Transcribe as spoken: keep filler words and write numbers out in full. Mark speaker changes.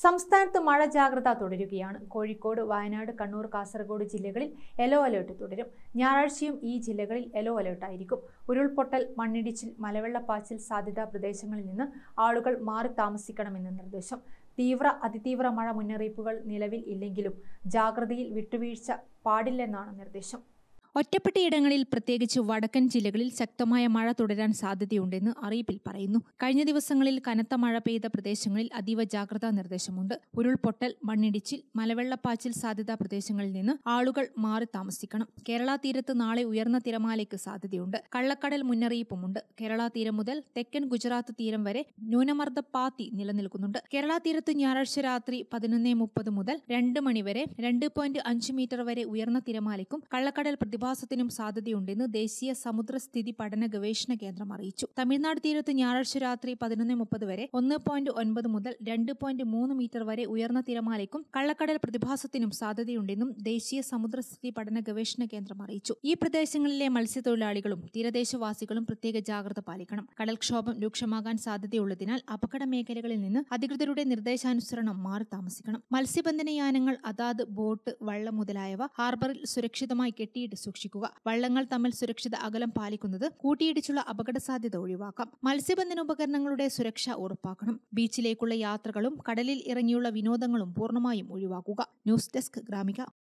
Speaker 1: സംസ്ഥാനത്ത് മഴ ജാഗ്രത തുടരുകയാണ്. കോഴിക്കോട്, വയനാട്, കണ്ണൂർ, കാസർഗോഡ് ജില്ലകളിൽ യെല്ലോ അലേർട്ട് തുടരും. ഞായറാഴ്ചയും ഈ ജില്ലകളിൽ യെല്ലോ അലേർട്ടായിരിക്കും. ഉരുൾപൊട്ടൽ, മണ്ണിടിച്ചിൽ, മലവെള്ളപ്പാച്ചിൽ സാധ്യതാ പ്രദേശങ്ങളിൽ നിന്ന് ആളുകൾ മാറി താമസിക്കണമെന്ന് നിർദ്ദേശം. തീവ്ര അതിതീവ്ര മഴ മുന്നറിയിപ്പുകൾ നിലവിൽ ഇല്ലെങ്കിലും ജാഗ്രതയിൽ വിട്ടുവീഴ്ച പാടില്ലെന്നാണ് നിർദ്ദേശം.
Speaker 2: ഒറ്റപ്പെട്ടയിടങ്ങളിൽ പ്രത്യേകിച്ച് വടക്കൻ ജില്ലകളിൽ ശക്തമായ മഴ തുടരാൻ സാധ്യതയുണ്ടെന്ന് അറിയിപ്പിൽ പറയുന്നു. കഴിഞ്ഞ ദിവസങ്ങളിൽ കനത്ത മഴ പെയ്ത പ്രദേശങ്ങളിൽ അതീവ ജാഗ്രതാ നിർദ്ദേശമുണ്ട്. ഉരുൾപൊട്ടൽ, മണ്ണിടിച്ചിൽ, മലവെള്ളപ്പാച്ചിൽ സാധ്യതാ പ്രദേശങ്ങളിൽ നിന്ന് ആളുകൾ മാറി താമസിക്കണം. കേരള തീരത്ത് നാളെ ഉയർന്ന തിരമാലയ്ക്ക് സാധ്യതയുണ്ട്. കള്ളക്കടൽ മുന്നറിയിപ്പുമുണ്ട്. കേരള തീരം മുതൽ തെക്കൻ ഗുജറാത്ത് തീരം വരെ ന്യൂനമർദ്ദപാത്തി നിലനിൽക്കുന്നുണ്ട്. കേരള തീരത്ത് ഞായറാഴ്ച രാത്രി പതിനൊന്ന് മുപ്പത് മുതൽ രണ്ട് മണിവരെ രണ്ട് പോയിന്റ് അഞ്ച് മീറ്റർ വരെ ഉയർന്ന തിരമാലയ്ക്കും കള്ളക്കടൽ പ്രതിഭാസത്തിനും സാധ്യതയുണ്ടെന്ന് ദേശീയ സമുദ്രസ്ഥിതി പഠന ഗവേഷണ കേന്ദ്രം അറിയിച്ചു. തമിഴ്നാട് തീരത്ത് ഞായറാഴ്ച രാത്രി പതിനൊന്ന് മുപ്പത് വരെ ഒന്ന് പോയിന്റ് ഒൻപത് മുതൽ രണ്ട് പോയിന്റ് മൂന്ന് മീറ്റർ വരെ ഉയർന്ന തിരമാലയ്ക്കും കള്ളക്കടൽ പ്രതിഭാസത്തിനും സാധ്യതയുണ്ടെന്നും ദേശീയ സമുദ്രസ്ഥിതി പഠന ഗവേഷണ കേന്ദ്രം അറിയിച്ചു. ഈ പ്രദേശങ്ങളിലെ മത്സ്യത്തൊഴിലാളികളും തീരദേശവാസികളും പ്രത്യേക ജാഗ്രത പാലിക്കണം. കടൽക്ഷോഭം രൂക്ഷമാകാൻ സാധ്യതയുള്ളതിനാൽ അപകട മേഖലകളിൽ നിന്ന് അധികൃതരുടെ നിർദ്ദേശാനുസരണം മാറി താമസിക്കണം. മത്സ്യബന്ധന യാനങ്ങൾ, അതാത് ബോട്ട്, വള്ളം മുതലായവ ഹാർബറിൽ സുരക്ഷിതമായി കെട്ടിയിട്ട് സൂക്ഷിക്കുക. വള്ളങ്ങൾ തമ്മിൽ സുരക്ഷിത അകലം പാലിക്കുന്നത് കൂട്ടിയിടിച്ചുള്ള അപകട സാധ്യത ഒഴിവാക്കാം. മത്സ്യബന്ധന ഉപകരണങ്ങളുടെ സുരക്ഷ ഉറപ്പാക്കണം. ബീച്ചിലേക്കുള്ള യാത്രകളും കടലിൽ ഇറങ്ങിയുള്ള വിനോദങ്ങളും പൂർണ്ണമായും ഒഴിവാക്കുക. News desk Gramika.